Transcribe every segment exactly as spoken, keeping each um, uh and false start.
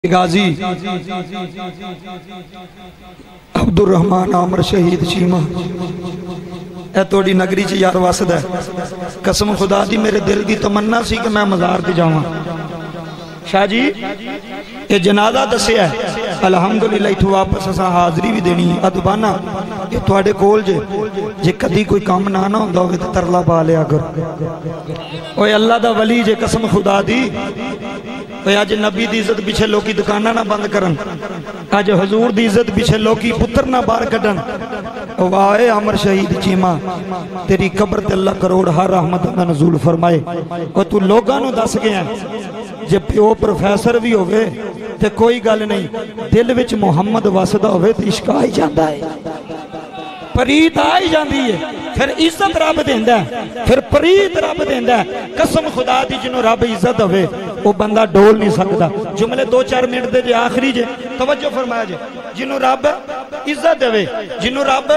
गाजी अब्दुल रहमान आमर शहीद चीमा ए थोड़ी नगरी च यार वसदा है। कसम खुदा दी मेरे दिल की तमन्ना सी कि मैं मज़ार ते जावां। शाह जी ये जनाजा दसिया अलहमदुलिल्लाह, इथों वापस असा हाजरी भी देनी अदबाना ये थोड़े कोल जे जे कदी कोई काम ना ना होंदा होवे ते तरला पा लिया कर। ओए अल्लाह दा वली जे कसम खुदा दी, अज नबी की इज्जत पिछे लोग दुकाना ना बंद करन, अज हजूर की इज्जत पिछे लोग पुत्र ना बाहर कढ़न। वाहे अमर शहीद चीमा तेरी कब्र ते अल्लाह करोड़ हर रहमत दा नज़ूल फरमाए। और तू लोगों नूं दस गया जे प्यो प्रोफैसर भी होवे ते कोई गल नहीं, दिल विच मुहम्मद वसदा होवे ते इश्क आ ही जांदा है, प्रीत आ ही जाती है, फिर इज्जत रब देंदा है, फिर प्रीत रब देंदा है। कसम खुदा दी जिन्हों रब इज्जत होवे वो बंदा डोल नहीं सकता। जुमले दो चार मिनट दे जे आखिरी जे तवज्जो फरमाया जे, जिन्हों रब इज्जत देवे, जिन्हों रब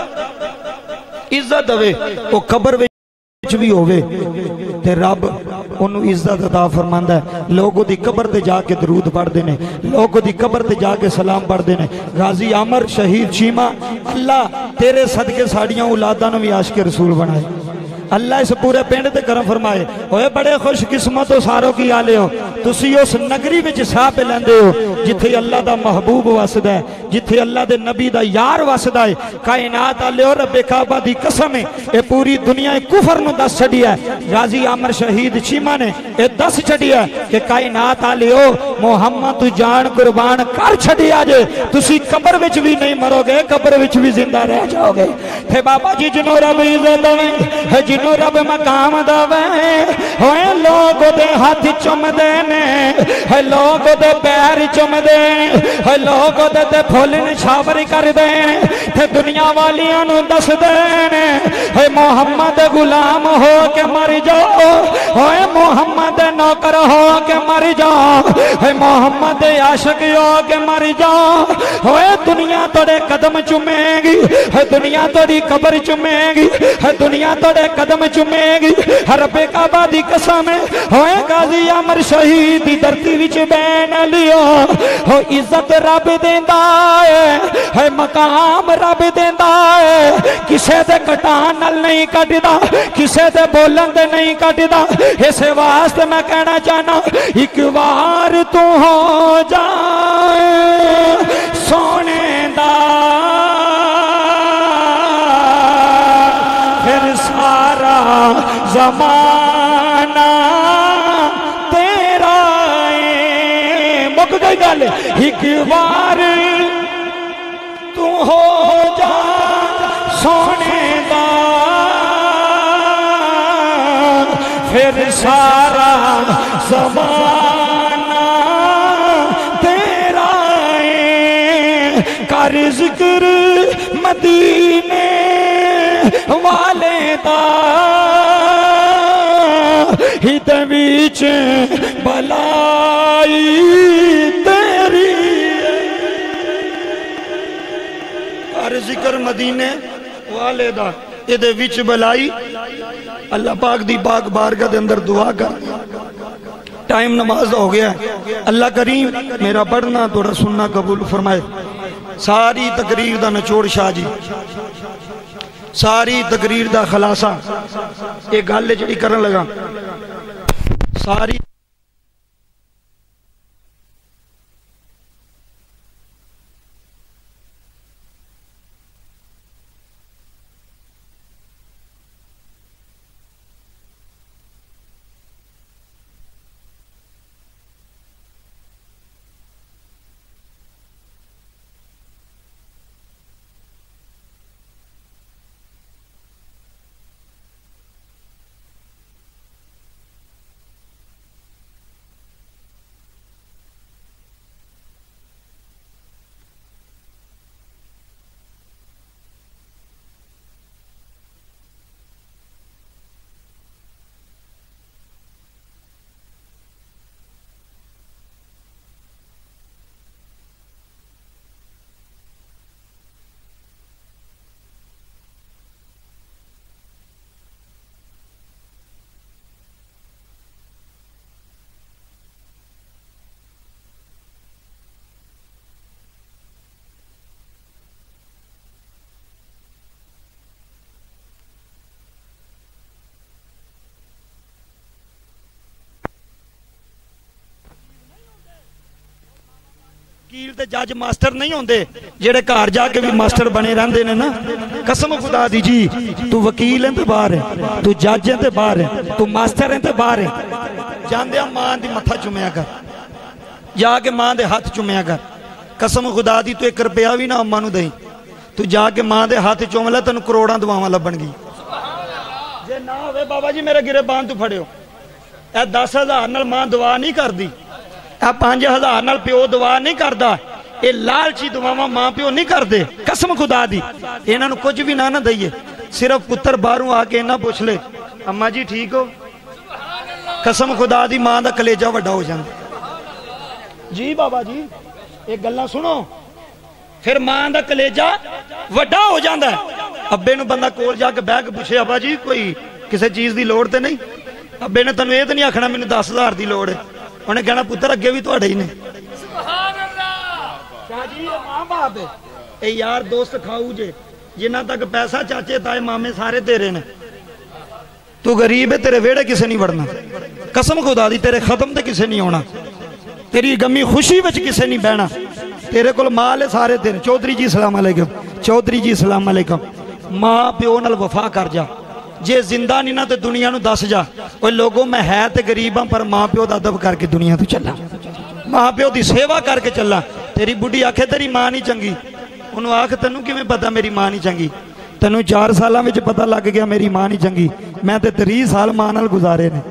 इज्जत देवे वो कब्र विच भी होवे ते रब उन्होंने इज्जत अता फरमांदा है। लोग उहदी कब्र ते जाके दरूद पढ़ते हैं, लोग उहदी कब्र ते जाके सलाम पढ़ते हैं। गाजी आमर शहीद चीमा अल्लाह तेरे सदके साड़ियां औलादां नूं भी आशिक रसूल बनाए। अल्लाह इस पूरे पिंड ते करम फरमाए। ओए बड़े खुशकिस्मत हो सारो की आले हो, तुसी उस नगरी विच साह पे लैंदे हो जिथे अल्लाह दा महबूब वसदा है, जिथे अल्लाह दे नबी दा यार वसदा है। कायनात आले हो रब्बे काबा दी कसम है ये पूरी दुनिया कुफर नूं दस छड़िया है। गाजी आमर शहीद चीमा ने ये दस छड़िया कि कायनात आले हो मुहम्मद तू जान कुर्बान कर छड़िया जे, तुसी कब्र विच भी नहीं मरोगे, कब्र विच भी जिंदा रह जाओगे। थे बाबा जी जिन्हों रब इज्जत देवे, जिन्हों रब मकाम दवे, होए लोग दे हाथ चुमदे ने, है लोग दे पैर चुमदे, है लोग दे ते फुल निछावर करदे ते दुनिया वालियां नूं दसदे ने है मुहम्मद गुलाम हो के मर जाओ, होए मुहम्मद नौकर हो के मर जाओ, है मुहम्मद आशिक हो के मर जाओ। होए दुनिया तोड़े कदम चुमेगी, है दुनिया तोड़ी कब्र चुमेगी, है दुनिया तोड़े कदम चुमेगी। रब्बे काबा दी कसम होए गाजी अमर शहीद दी धरती विच बैन लियो हो इज्जत रब देंदा है, है मकाम रब देंदा है, किसे दे कटान नाल नहीं कटदा, किसे दे बोलन दे नहीं कटदा। इस वास्ते मैं कहना चाहना एक बार तू हो जाए सोने दा फिर सारा जमाना तेरा है। मुक गई गल, एक बार तू हो जा सोने दा फिर सारा जमाना तेरा है। कर जिक्र मदीने वाले दा हित बीच भलाई तेरी। कर जिक्र मदीने वाले दा इहदे विच भलाई। अल्लाह पाक दी पाक बारगाह दे अंदर दुआ कर। टाइम नमाज हो गया, अल्लाह करीम मेरा पढ़ना थोड़ा सुनना कबूल फरमाए। सारी तकरीर दा निचोड़ शाह जी, सारी तकरीर दा खलासा ये गल जिहड़ी करन लगा सारी वकील ते जज मास्टर नहीं होंदे जेड़े घर जाके भी मास्टर बने रहंदे ने ना। कसम खुदा दी जी, तू वकील है ते बाहर है, तू जज है ते बाहर है, तू मास्टर है ते बाहर है। जांदे मां दी मत्था चुमया कर, जाके मां दे हाथ चुमया कर। कसम खुदा दी तू एक रुपया भी ना अम्मा नू दई, तू जाके मां दे हाथ चुम ले, तेन करोड़ां दुआवां लभणगी। जे ना होवे बाबा जी मेरे गिरबान तू फड़ियो, ए दस हजार नाल मां दुआ नहीं करदी, ए पांच हजार नाल प्यो दुआ नहीं करदा, ये लालची दुआवां मां प्यो नहीं करते। कसम खुदा दी इन्हां नू कुछ भी ना ना दईए, सिर्फ पुत्र बाहरों आके इन्ना पुछ ले अम्मा जी ठीक हो, कसम खुदा दी मां दा कलेजा वड्डा हो जांदा। जी बाबा जी ये गल्लां सुनो, फिर मां दा कलेजा वड्डा हो जांदा है। अब्बे नू बंदा कोल जाके बह के पूछे अब्बा जी कोई किसी चीज़ की लोड़ तो नहीं, अब्बे ने तेन ये तो नहीं आखना मैंने दस हजार की लोड़ है, उन्हें कहना पुत्र अगे भी तुहाडे ही ने। मां बाप है यार दोस्त खाऊ जे, जिन्ना तक पैसा चाचे ताए मामे सारे तेरे ने, तू गरीब है तेरे वेड़े किसे नहीं वड़ना। कसम खुदा दी तेरे खत्म ते किसे नहीं होना, तेरी गमी खुशी विच किसे नहीं बहना, तेरे कोल माल है सारे तेरे। चौधरी जी सलाम अलैकुम, चौधरी जी सलाम अलैकुम। मां प्यो नाल वफा कर जा, जे जिंदा नहीं ना तो दुनिया नू दस जा ओए लोगों मैं है तो गरीब हाँ पर मां प्यो का अदब करके दुनिया तो चला, मां प्यो की सेवा करके चला। तेरी बुढ़ी आखे तेरी मां नहीं चंगी, उन्होंने आख तेनू किवें पता मेरी मां नहीं चंगी, तेनू चार साल में पता लग गया मेरी मां नहीं चंगी, मैं तो तीस साल मां नाल गुजारे ने।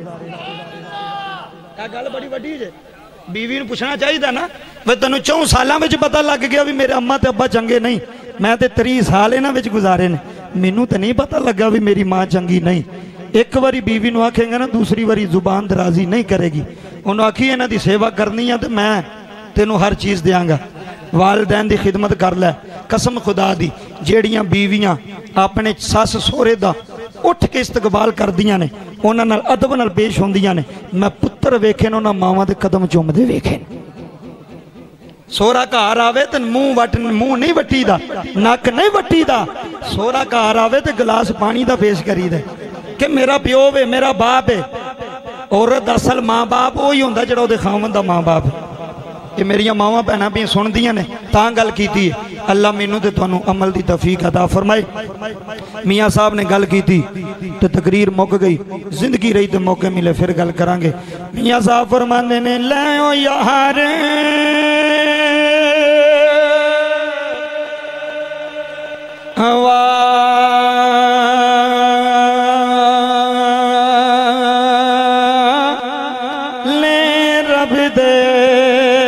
गल बड़ी वड्डी जे, बीवी नू पुछना चाहिए ना वे तेनू चौं साल में पता लग गया भी मेरे अम्मा ते अब्बा चंगे नहीं, मैं तो तीस साल इन्हां विच गुजारे ने, मैनू तो नहीं पता लगा भी मेरी मां चंगी नहीं। एक बारी बीवी नू आखेंगे ना दूसरी बारी जुबान दराजी नहीं करेगी, उन्होंने आखी इन्हां दी सेवा करनी है तो मैं तेनू हर चीज़ देंगा, वालदैन की खिदमत कर लै। कसम खुदा दी जेड़ियां बीवियां अपने सस सोहरे दा उठ के इस्तकबाल करदियां ने, उन्हां नाल अदब नाल पेश होंदियां ने, मैं पुत्र वेखे ने उन्हां मावां दे कदम चुमदे वेखे। सोहरा घर आवे तो मुंह वट मुंह नहीं वट्टी दा, नक नहीं वट्टी दा, सोहरा घर आवे तो गिलास पानी दा पेश करी दे कि मेरा प्यो वे मेरा बाप है। औरत असल माँ बाप वही होंदा जिहड़ा उहदे खावंद दा माँ बाप। ये मेरिया मावां भैनां भी सुनदियां ने तां गल कीती है। अल्लाह मैनू ते तुहानू अमल दी तौफीक अता फरमाए। मियाँ साहब ने गल कीती ते तकरीर मुक गई, जिंदगी रही तो मौके मिले फिर गल करांगे। मियाँ साहब फरमांदे ने लै ओ यार हवा ले रब दे